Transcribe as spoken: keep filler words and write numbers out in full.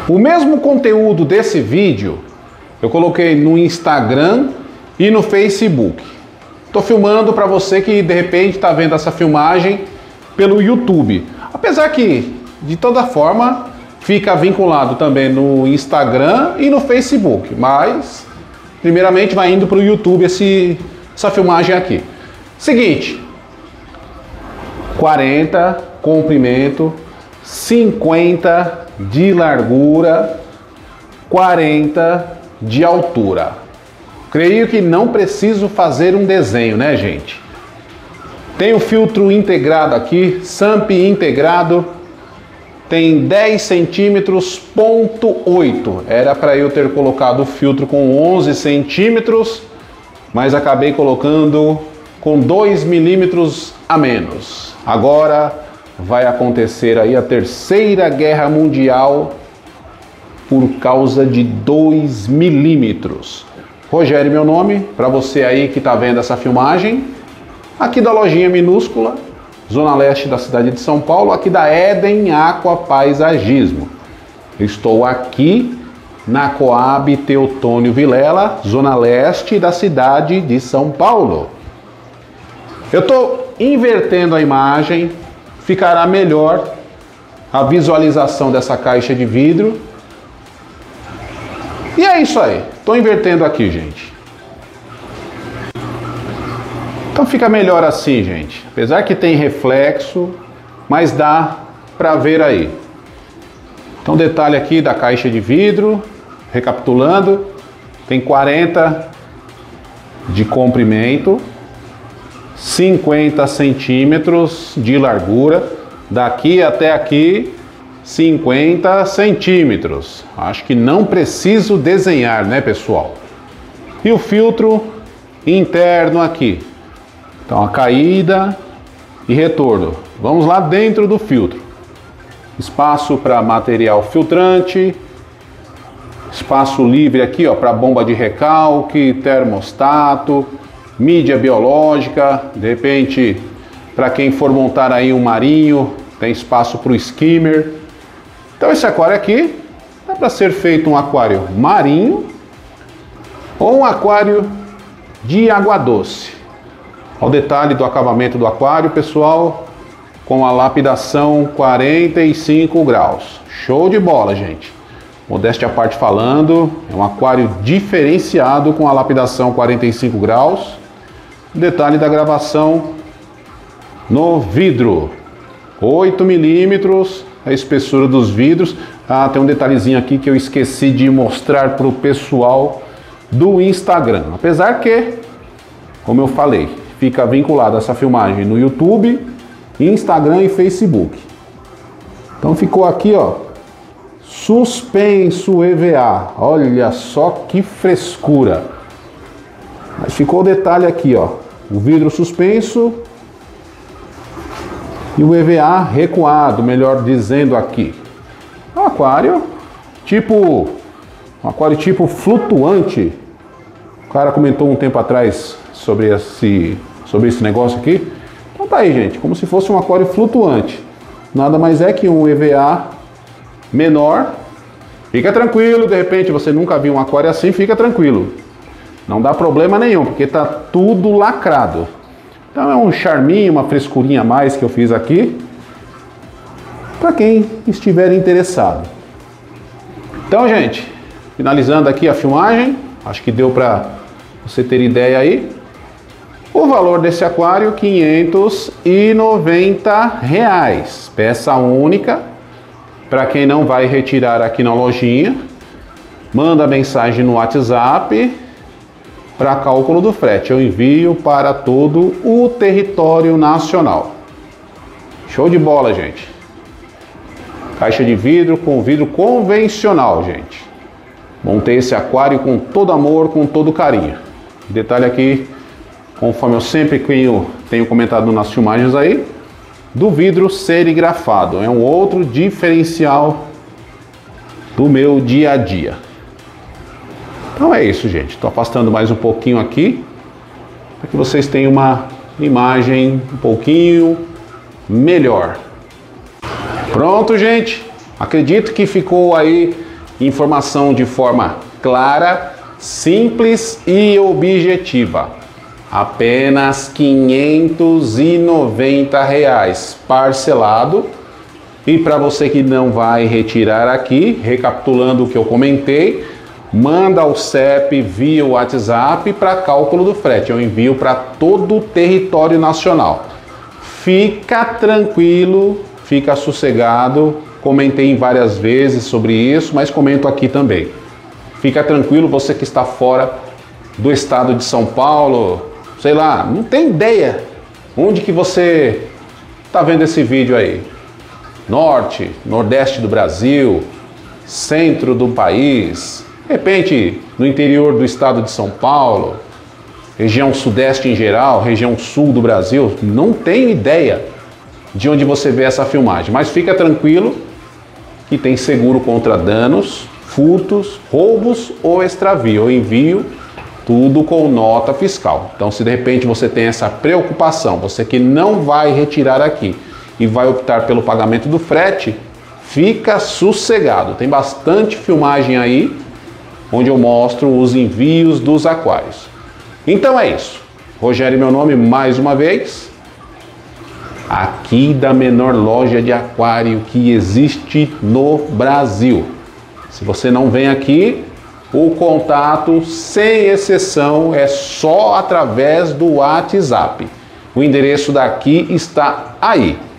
O mesmo conteúdo desse vídeo eu coloquei no Instagram e no Facebook. Estou filmando para você que de repente está vendo essa filmagem pelo YouTube. Apesar que, de toda forma, fica vinculado também no Instagram e no Facebook. Mas, primeiramente, vai indo para o YouTube esse, essa filmagem aqui. Seguinte, quarenta comprimento, cinquenta de largura, quarenta de altura. Creio que não preciso fazer um desenho, né, gente? Tem o filtro integrado aqui, S A M P integrado, tem dez centímetros, ponto oito. Era para eu ter colocado o filtro com onze centímetros, mas acabei colocando com dois milímetros a menos. Agora vai acontecer aí a Terceira Guerra Mundial por causa de dois milímetros. Rogério, meu nome, para você aí que está vendo essa filmagem, aqui da lojinha minúscula, Zona Leste da cidade de São Paulo, aqui da Eden Aqua Paisagismo. Estou aqui na Coab Teotônio Vilela, Zona Leste da cidade de São Paulo. Eu estou invertendo a imagem, ficará melhor a visualização dessa caixa de vidro. E é isso aí, estou invertendo aqui, gente. Então fica melhor assim, gente. Apesar que tem reflexo, mas dá para ver aí. Então detalhe aqui da caixa de vidro, recapitulando, tem quarenta de comprimento, cinquenta centímetros de largura, daqui até aqui cinquenta centímetros. Acho que não preciso desenhar, né, pessoal? E o filtro interno aqui. Então a caída e retorno. Vamos lá dentro do filtro. Espaço para material filtrante. Espaço livre aqui, ó, para bomba de recalque, termostato, mídia biológica. De repente, para quem for montar aí um marinho, tem espaço para o skimmer. Então esse aquário aqui é para ser feito um aquário marinho ou um aquário de água doce. Olha o detalhe do acabamento do aquário, pessoal, com a lapidação quarenta e cinco graus. Show de bola, gente. Modéstia à parte falando, é um aquário diferenciado com a lapidação quarenta e cinco graus. Detalhe da gravação no vidro. oito milímetros, a espessura dos vidros. Ah, tem um detalhezinho aqui que eu esqueci de mostrar para o pessoal do Instagram. Apesar que, como eu falei, fica vinculado essa filmagem no YouTube, Instagram e Facebook. Então ficou aqui, ó, suspenso E V A. Olha só que frescura. Mas ficou o detalhe aqui, ó, o vidro suspenso e o E V A recuado, melhor dizendo aqui. Um aquário tipo, um aquário tipo flutuante. O cara comentou um tempo atrás sobre esse, sobre esse negócio aqui. Então tá aí, gente, como se fosse um aquário flutuante. Nada mais é que um E V A menor. Fica tranquilo, de repente você nunca viu um aquário assim, fica tranquilo. Não dá problema nenhum, porque tá tudo lacrado. Então é um charminho, uma frescurinha a mais que eu fiz aqui, para quem estiver interessado. Então, gente, finalizando aqui a filmagem, acho que deu para você ter ideia aí. O valor desse aquário, quinhentos e noventa reais, peça única. Para quem não vai retirar aqui na lojinha, manda mensagem no WhatsApp para cálculo do frete. Eu envio para todo o território nacional. Show de bola, gente. Caixa de vidro com vidro convencional, gente. Montei esse aquário com todo amor, com todo carinho. Detalhe aqui, conforme eu sempre tenho, tenho comentado nas filmagens aí, do vidro serigrafado. É um outro diferencial do meu dia a dia. Então é isso, gente. Estou afastando mais um pouquinho aqui, para que vocês tenham uma imagem um pouquinho melhor. Pronto, gente. Acredito que ficou aí Informação de forma clara, simples e objetiva. Apenas quinhentos e noventa reais parcelado. E para você que não vai retirar aqui, recapitulando o que eu comentei, manda o C E P via WhatsApp para cálculo do frete. Eu envio para todo o território nacional. Fica tranquilo, fica sossegado. Comentei várias vezes sobre isso, mas comento aqui também. Fica tranquilo, você que está fora do estado de São Paulo, sei lá, não tem ideia onde que você está vendo esse vídeo aí. Norte, Nordeste do Brasil, centro do país, de repente no interior do estado de São Paulo, região sudeste em geral, região sul do Brasil, não tenho ideia de onde você vê essa filmagem, mas fica tranquilo que tem seguro contra danos, furtos, roubos ou extravio. Eu envio tudo com nota fiscal. Então, se de repente você tem essa preocupação, você que não vai retirar aqui e vai optar pelo pagamento do frete, fica sossegado. Tem bastante filmagem aí, onde eu mostro os envios dos aquários. Então é isso. Rogério, meu nome mais uma vez, aqui da menor loja de aquário que existe no Brasil. Se você não vem aqui, o contato, sem exceção, é só através do WhatsApp. O endereço daqui está aí.